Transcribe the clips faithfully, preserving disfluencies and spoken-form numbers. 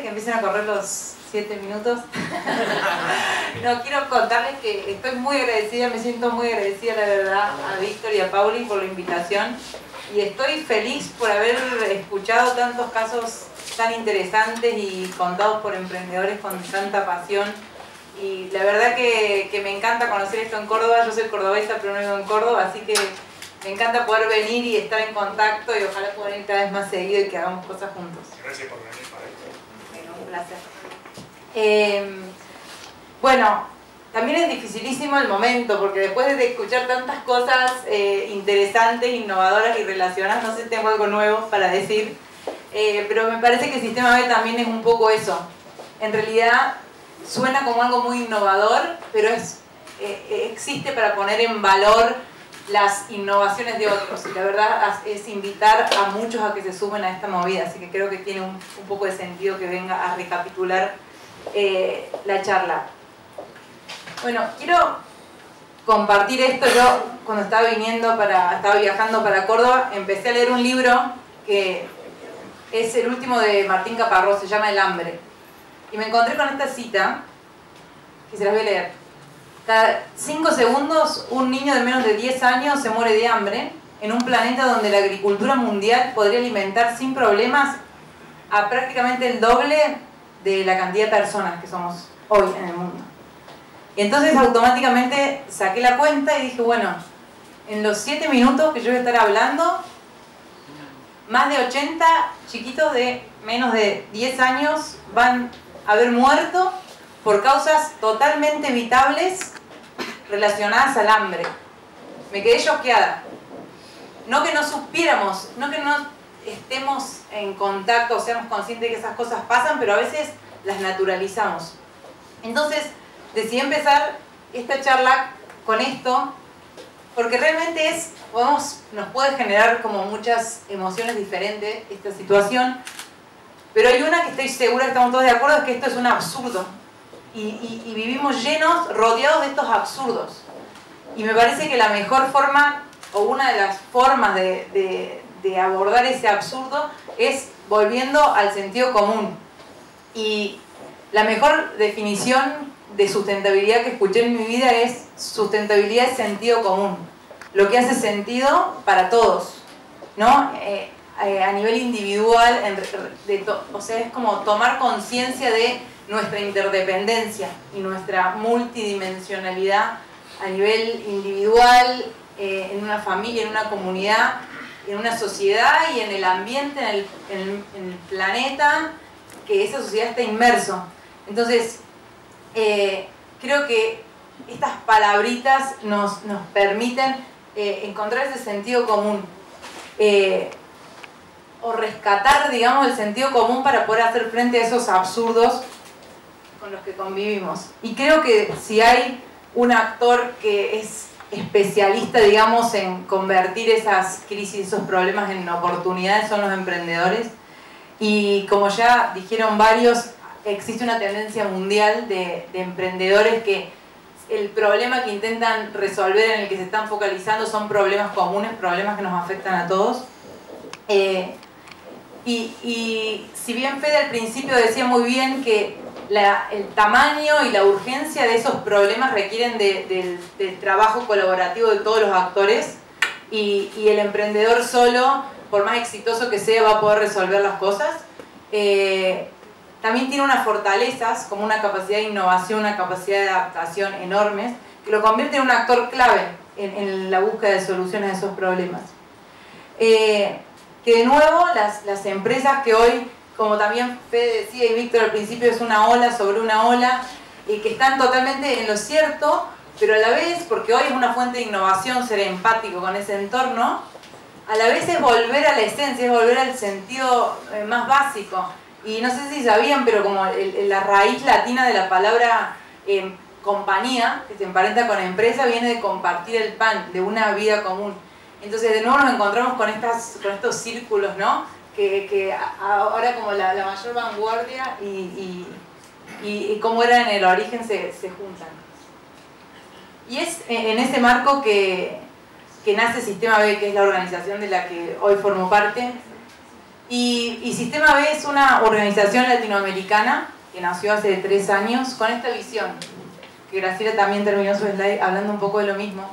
que empiecen a correr los siete minutos, no, quiero contarles que estoy muy agradecida, me siento muy agradecida, la verdad, a Víctor y a Pauli por la invitación. Y estoy feliz por haber escuchado tantos casos tan interesantes y contados por emprendedores con tanta pasión. Y la verdad que, que me encanta conocer esto en Córdoba. Yo soy cordobesa, pero no vivo en Córdoba, así que me encanta poder venir y estar en contacto y ojalá pueda ir cada vez más seguido y que hagamos cosas juntos. Gracias por venir para esto. Bueno, un placer. Eh, bueno, también es dificilísimo el momento, porque después de escuchar tantas cosas eh, interesantes, innovadoras y relacionadas, no sé si tengo algo nuevo para decir, eh, pero me parece que el Sistema B también es un poco eso. En realidad suena como algo muy innovador, pero es, eh, existe para poner en valor las innovaciones de otros. Y la verdad es invitar a muchos a que se sumen a esta movida, así que creo que tiene un, un poco de sentido que venga a recapitular eh, la charla. Bueno, quiero compartir esto. Yo cuando estaba viniendo para, estaba viajando para Córdoba, empecé a leer un libro que es el último de Martín Caparrós, se llama El hambre. Y me encontré con esta cita, que se las voy a leer. Cada cinco segundos un niño de menos de diez años se muere de hambre en un planeta donde la agricultura mundial podría alimentar sin problemas a prácticamente el doble de la cantidad de personas que somos hoy en el mundo. Y entonces automáticamente saqué la cuenta y dije, bueno, en los siete minutos que yo voy a estar hablando, más de ochenta chiquitos de menos de diez años van a haber muerto por causas totalmente evitables relacionadas al hambre. Me quedé choqueada. No que no supiéramos, no que no estemos en contacto o seamos conscientes de que esas cosas pasan, pero a veces las naturalizamos. Entonces, decidí empezar esta charla con esto porque realmente es, podemos, nos puede generar como muchas emociones diferentes esta situación, pero hay una que estoy segura que estamos todos de acuerdo, es que esto es un absurdo y, y, y vivimos llenos, rodeados de estos absurdos, y me parece que la mejor forma o una de las formas de, de, de abordar ese absurdo es volviendo al sentido común. Y la mejor definición de sustentabilidad que escuché en mi vida es sustentabilidad es sentido común, lo que hace sentido para todos, ¿no? Eh, eh, a nivel individual, en, de to, o sea, es como tomar conciencia de nuestra interdependencia y nuestra multidimensionalidad a nivel individual, eh, en una familia, en una comunidad, en una sociedad y en el ambiente, en el, en el, en el planeta, que esa sociedad está inmerso. Entonces, Eh, creo que estas palabritas nos, nos permiten eh, encontrar ese sentido común eh, o rescatar, digamos, el sentido común para poder hacer frente a esos absurdos con los que convivimos. Y creo que si hay un actor que es especialista, digamos, en convertir esas crisis, esos problemas en oportunidades, son los emprendedores. Y como ya dijeron varios, existe una tendencia mundial de, de emprendedores que el problema que intentan resolver, en el que se están focalizando, son problemas comunes, problemas que nos afectan a todos. Eh, y, y si bien Fede al principio decía muy bien que la, el tamaño y la urgencia de esos problemas requieren de, de, del trabajo colaborativo de todos los actores, y, y el emprendedor solo, por más exitoso que sea, va a poder resolver las cosas. Eh, También tiene unas fortalezas, como una capacidad de innovación, una capacidad de adaptación enormes, que lo convierte en un actor clave en, en la búsqueda de soluciones a esos problemas. Eh, que de nuevo, las, las empresas que hoy, como también Fede decía y Víctor al principio, es una ola sobre una ola, y que están totalmente en lo cierto, pero a la vez, porque hoy es una fuente de innovación ser empático con ese entorno, a la vez es volver a la esencia, es volver al sentido eh, más básico. Y no sé si sabían, pero como el, la raíz latina de la palabra eh, compañía, que se emparenta con empresa, viene de compartir el pan, de una vida común. Entonces de nuevo nos encontramos con, estas, con estos círculos, ¿no? Que, que ahora como la, la mayor vanguardia y, y, y, y como era en el origen se, se juntan. Y es en ese marco que, que nace Sistema B, que es la organización de la que hoy formo parte. Y, y Sistema B es una organización latinoamericana que nació hace tres años con esta visión, que Graciela también terminó su slide hablando un poco de lo mismo.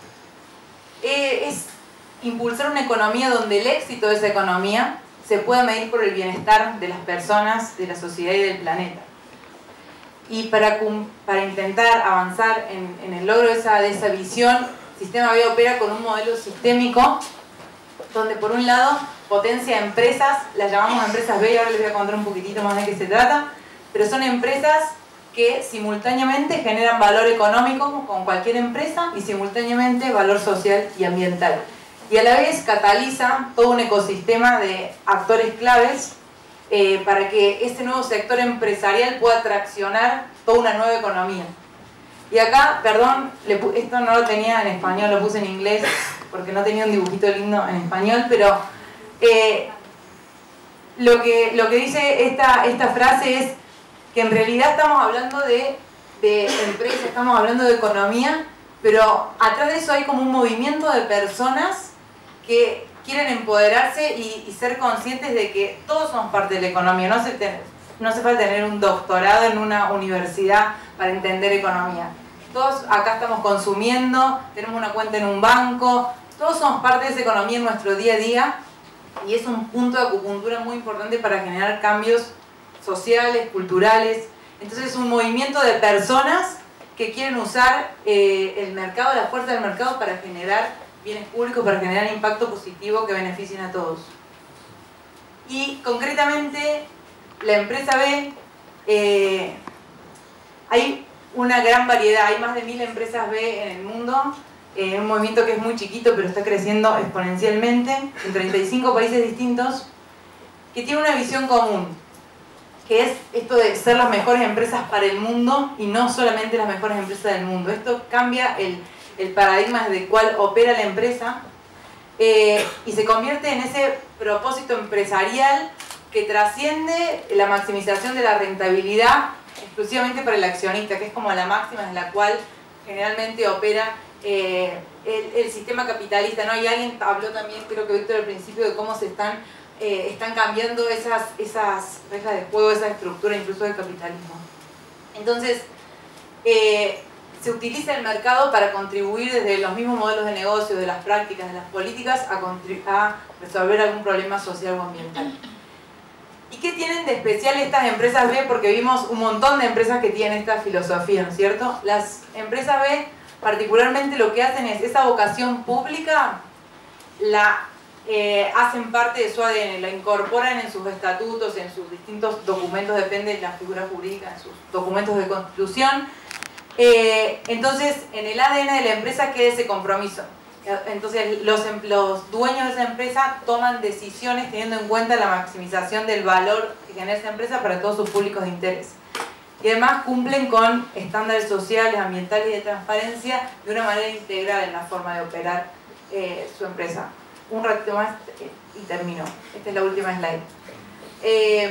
Eh, es impulsar una economía donde el éxito de esa economía se pueda medir por el bienestar de las personas, de la sociedad y del planeta. Y para, para intentar avanzar en, en el logro de esa, de esa visión, Sistema B opera con un modelo sistémico donde por un lado potencia empresas, las llamamos empresas B y ahora les voy a contar un poquitito más de qué se trata, pero son empresas que simultáneamente generan valor económico como con cualquier empresa y simultáneamente valor social y ambiental. Y a la vez cataliza todo un ecosistema de actores claves eh, para que este nuevo sector empresarial pueda traccionar toda una nueva economía. Y acá, perdón, le, esto no lo tenía en español, lo puse en inglés porque no tenía un dibujito lindo en español, pero eh, lo, que, lo que dice esta, esta frase es que en realidad estamos hablando de, de empresa, estamos hablando de economía, pero atrás de eso hay como un movimiento de personas que quieren empoderarse y, y ser conscientes de que todos somos parte de la economía. No hace, no hace falta tener un doctorado en una universidad para entender economía. Todos acá estamos consumiendo, tenemos una cuenta en un banco, todos somos parte de esa economía en nuestro día a día y es un punto de acupuntura muy importante para generar cambios sociales, culturales. Entonces es un movimiento de personas que quieren usar eh, el mercado, la fuerza del mercado para generar bienes públicos, para generar impacto positivo que beneficien a todos. Y concretamente la empresa B, eh, hay una gran variedad, hay más de mil empresas B en el mundo, eh, un movimiento que es muy chiquito pero está creciendo exponencialmente en treinta y cinco países distintos, que tiene una visión común, que es esto de ser las mejores empresas para el mundo y no solamente las mejores empresas del mundo. Esto cambia el, el paradigma desde el cual opera la empresa eh, y se convierte en ese propósito empresarial que trasciende la maximización de la rentabilidad exclusivamente para el accionista, que es como la máxima en la cual generalmente opera eh, el, el sistema capitalista, ¿no? Y alguien habló también, creo que Víctor al principio, de cómo se están, eh, están cambiando esas, esas reglas de juego, esa estructura incluso del capitalismo. Entonces, eh, se utiliza el mercado para contribuir desde los mismos modelos de negocio, de las prácticas, de las políticas, a, a resolver algún problema social o ambiental. ¿Y qué tienen de especial estas empresas B? Porque vimos un montón de empresas que tienen esta filosofía, ¿no es cierto? Las empresas B particularmente lo que hacen es esa vocación pública, la eh, hacen parte de su A D N, la incorporan en sus estatutos, en sus distintos documentos, depende de la figura jurídica, en sus documentos de constitución. Eh, entonces, en el A D N de la empresa queda ese compromiso. Entonces los, los dueños de esa empresa toman decisiones teniendo en cuenta la maximización del valor que genera esa empresa para todos sus públicos de interés. Y además cumplen con estándares sociales, ambientales y de transparencia de una manera integral en la forma de operar eh, su empresa. Un ratito más eh, y termino. Esta es la última slide. Eh,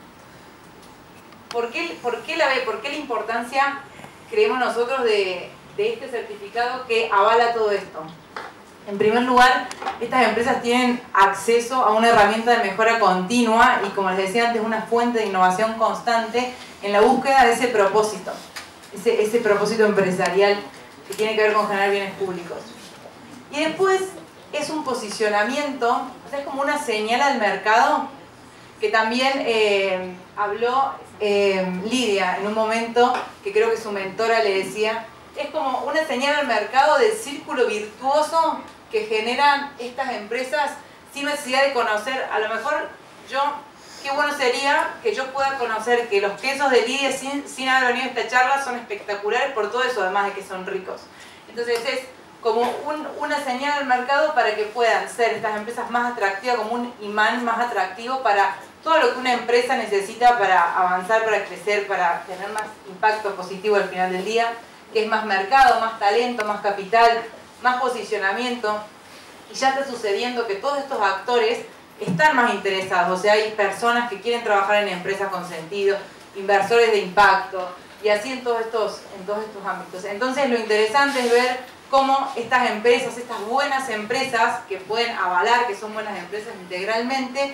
¿por qué, por qué la B? ¿Por qué la importancia, creemos nosotros, de, de este certificado que avala todo esto? En primer lugar, estas empresas tienen acceso a una herramienta de mejora continua y, como les decía antes, una fuente de innovación constante en la búsqueda de ese propósito, ese, ese propósito empresarial que tiene que ver con generar bienes públicos. Y después es un posicionamiento, o sea, es como una señal al mercado, que también eh, habló eh, Lidia en un momento, que creo que su mentora le decía, es como una señal al mercado del círculo virtuoso que generan estas empresas sin necesidad de conocer. A lo mejor yo, qué bueno sería que yo pueda conocer que los quesos de Lidia sin, sin haber venido a esta charla son espectaculares por todo eso, además de que son ricos. Entonces es como un, una señal al mercado para que puedan ser estas empresas más atractivas, como un imán más atractivo para todo lo que una empresa necesita para avanzar, para crecer, para tener más impacto positivo al final del día, que es más mercado, más talento, más capital, más posicionamiento. Y ya está sucediendo que todos estos actores están más interesados, o sea, hay personas que quieren trabajar en empresas con sentido, inversores de impacto, y así en todos estos, en todos estos ámbitos. Entonces lo interesante es ver cómo estas empresas, estas buenas empresas, que pueden avalar que son buenas empresas integralmente,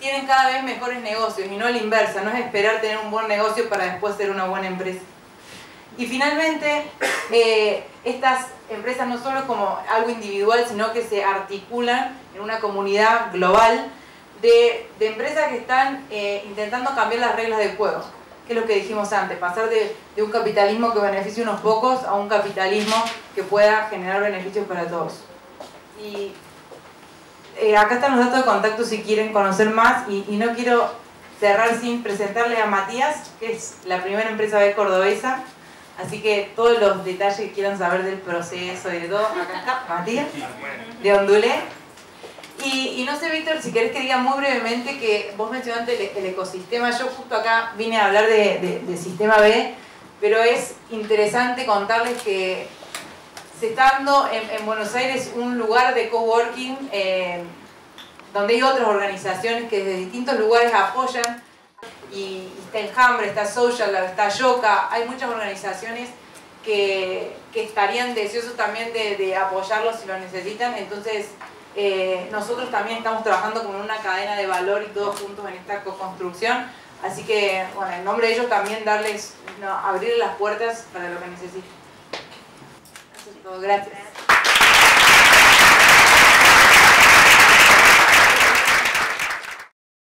tienen cada vez mejores negocios y no a la inversa, no es esperar tener un buen negocio para después ser una buena empresa. Y finalmente, eh, estas empresas no solo como algo individual, sino que se articulan en una comunidad global de, de empresas que están eh, intentando cambiar las reglas del juego, que es lo que dijimos antes, pasar de, de un capitalismo que beneficie a unos pocos a un capitalismo que pueda generar beneficios para todos. Y eh, acá están los datos de contacto si quieren conocer más, y, y no quiero cerrar sin presentarle a Matías, que es la primera empresa B cordobesa. Así que todos los detalles que quieran saber del proceso y de todo, acá está Matías, de Ondulé. Y, y no sé, Víctor, si querés que diga muy brevemente que vos mencionaste el, el ecosistema. Yo justo acá vine a hablar de, de, de Sistema B, pero es interesante contarles que se está dando en, en Buenos Aires un lugar de coworking eh, donde hay otras organizaciones que desde distintos lugares apoyan. Y está Enjambre, está Social, está Yoka, hay muchas organizaciones que, que estarían deseosos también de, de apoyarlos si lo necesitan. Entonces eh, nosotros también estamos trabajando como en una cadena de valor y todos juntos en esta co-construcción. Así que, bueno, en nombre de ellos también darles, no, abrir las puertas para lo que necesiten. Eso es todo, gracias.